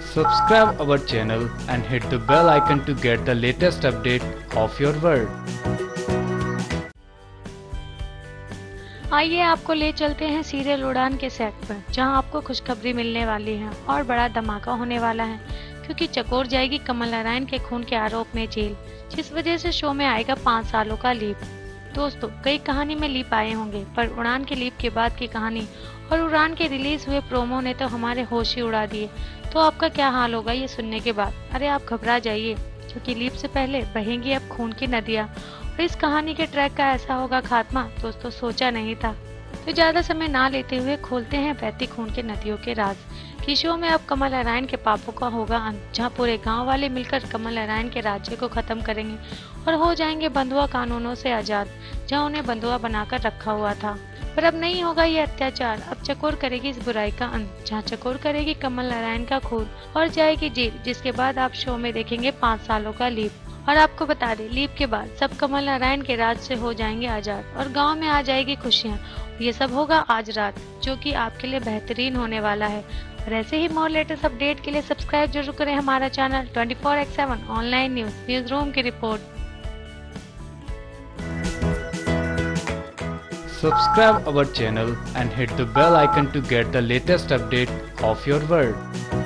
Subscribe our channel and hit the bell icon to get the latest update of your world. आइए आपको ले चलते हैं serial उड़ान के सेट पर, जहां आपको खुशखबरी मिलने वाली है और बड़ा धमाका होने वाला है, क्योंकि चकोर जाएगी कमल नारायण के खून के आरोप में जेल, जिस वजह से शो में आएगा 5 सालों का लीप। दोस्तों, कई कहानी में लीप आए होंगे, पर उड़ान के लीप के बाद की कहानी और उड़ान के रिलीज हुए प्रोमो ने तो हमारे होश ही उड़ा दिए। तो आपका क्या हाल होगा ये सुनने के बाद? अरे आप घबरा जाइए, क्योंकि लीप से पहले बहेंगी अब खून की नदियां, और इस कहानी के ट्रैक का ऐसा होगा खात्मा, दोस्तों सोचा नहीं था। तो ज्यादा समय ना लेते हुए खोलते हैं बहती खून के नदियों के राज की शो में अब कमल नारायण के पापों का होगा अंत, जहां पूरे गांव वाले मिलकर कमल नारायण के राज्य को खत्म करेंगे और हो जाएंगे बंधुआ कानूनों से आजाद, जहां उन्हें बंधुआ बनाकर रखा हुआ था। पर अब नहीं होगा ये अत्याचार, अब चकोर करेगी इस बुराई का अंत, जहां चकोर करेगी कमल नारायण का खून और जाएगी जेल, जिसके बाद आप शो में देखेंगे 5 सालों का लीप। और आपको बता दें, लीप के बाद सब कमल नारायण के राज से हो जाएंगे आजाद और गांव में आ जाएगी खुशियां। ये सब होगा आज रात, जो कि आपके लिए बेहतरीन होने वाला है। और ऐसे ही मोर लेटेस्ट अपडेट के लिए सब्सक्राइब जरूर करें हमारा channel 24x7 online news room की report. Subscribe our channel and hit the bell icon to get the latest update of your world.